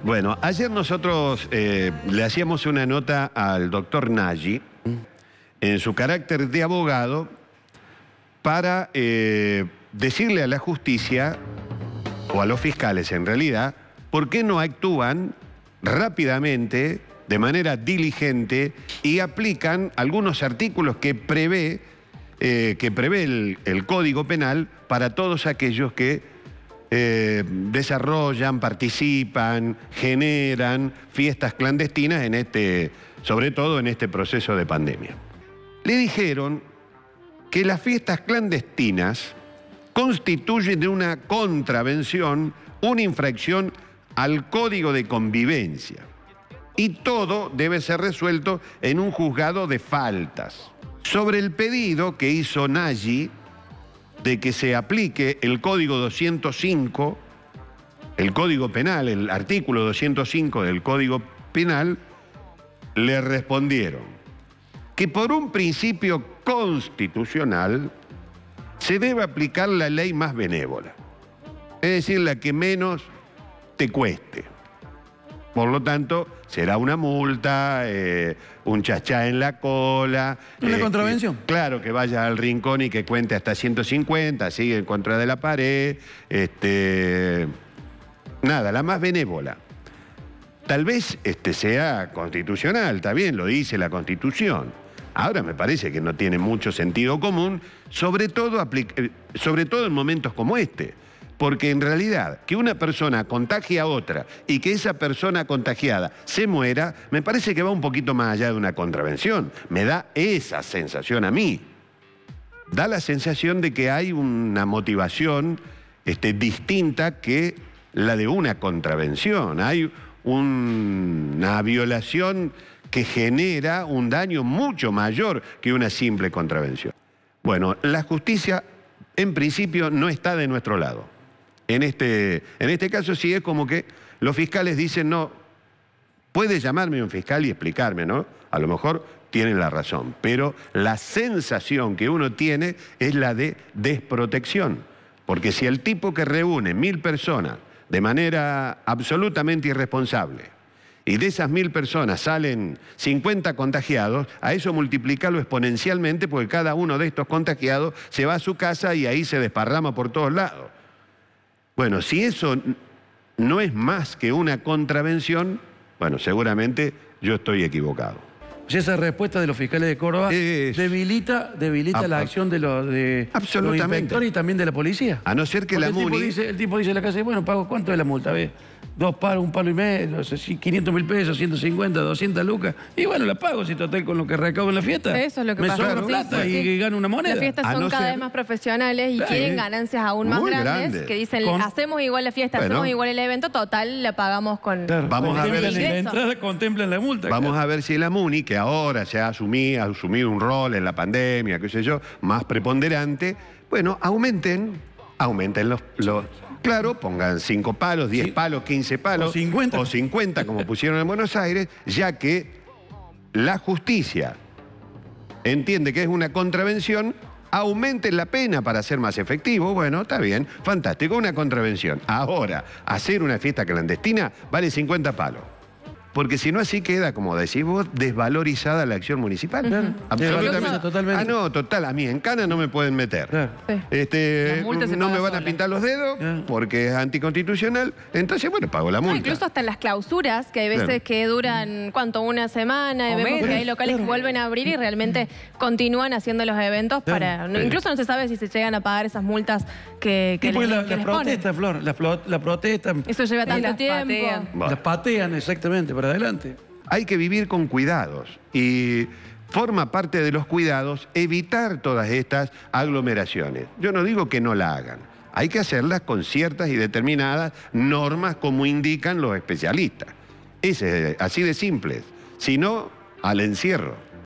Bueno, ayer nosotros le hacíamos una nota al doctor Nagy en su carácter de abogado para decirle a la justicia, o a los fiscales en realidad, por qué no actúan rápidamente, de manera diligente, y aplican algunos artículos que prevé el Código Penal para todos aquellos que desarrollan, participan, generan fiestas clandestinas sobre todo en este proceso de pandemia. Le dijeron que las fiestas clandestinas constituyen una contravención, una infracción al Código de Convivencia. Y todo debe ser resuelto en un juzgado de faltas. Sobre el pedido que hizo Nagy de que se aplique el Código 205, el Código Penal, el artículo 205 del Código Penal, le respondieron que por un principio constitucional se debe aplicar la ley más benévola, es decir, la que menos te cueste. Por lo tanto, será una multa, un chachá en la cola. ¿Una contravención? Claro, que vaya al rincón y que cuente hasta 150, sigue en contra de la pared. Nada, la más benévola. Tal vez sea constitucional, está bien, lo dice la Constitución. Ahora me parece que no tiene mucho sentido común, sobre todo en momentos como este. Porque en realidad, que una persona contagie a otra y que esa persona contagiada se muera, me parece que va un poquito más allá de una contravención. Me da esa sensación a mí. Da la sensación de que hay una motivación distinta que la de una contravención. Hay una violación que genera un daño mucho mayor que una simple contravención. Bueno, la justicia en principio no está de nuestro lado. En este caso sí es como que los fiscales dicen, no, puede llamarme un fiscal y explicarme, ¿no? A lo mejor tienen la razón, pero la sensación que uno tiene es la de desprotección. Porque si el tipo que reúne 1000 personas de manera absolutamente irresponsable y de esas 1000 personas salen 50 contagiados, a eso multiplicarlo exponencialmente porque cada uno de estos contagiados se va a su casa y ahí se desparrama por todos lados. Bueno, si eso no es más que una contravención, bueno, seguramente yo estoy equivocado. Si esa respuesta de los fiscales de Córdoba debilita la acción de los inspectores y también de la policía. A no ser que porque la MUNI... el tipo dice en la casa, bueno, pago, ¿cuánto es la multa? ¿Ves? 2 palos, 1 palo y medio, 500.000 pesos, 150, 200 lucas. Y bueno, la pago si total con lo que recaudo en la fiesta. Eso es lo que me pasa. sobra plata y gano una moneda. Las fiestas son cada vez más profesionales y quieren ganancias aún más grandes. Que dicen, hacemos igual la fiesta, hacemos igual el evento, total, la pagamos con... Claro, vamos a ver si la entrada contemplan la multa. Vamos a ver si la MUNI, que ahora se ha asumido un rol en la pandemia, qué sé yo, más preponderante, bueno, aumenten los... Claro, pongan 5 palos, 10 palos, 15 palos. O 50, como pusieron en Buenos Aires, ya que la justicia entiende que es una contravención, aumenten la pena para ser más efectivo. Bueno, está bien, fantástico, una contravención. Ahora, hacer una fiesta clandestina vale 50 palos. Porque si no, así queda, como decís vos, desvalorizada la acción municipal. Absolutamente. Totalmente. Ah, no, total, a mí en cana no me pueden meter. No me van a pintar los dedos porque es anticonstitucional. Entonces, bueno, pago la multa. Incluso hasta en las clausuras, que hay veces que duran, ¿cuánto? Una semana. Y vemos que hay locales que vuelven a abrir y realmente continúan haciendo los eventos para... Incluso no se sabe si se llegan a pagar esas multas que les protesta, Flor, la protesta. Eso lleva tanto tiempo. Las patean, exactamente, para adelante. Hay que vivir con cuidados y forma parte de los cuidados evitar todas estas aglomeraciones. Yo no digo que no la hagan, hay que hacerlas con ciertas y determinadas normas como indican los especialistas. Es así de simple, si no, al encierro.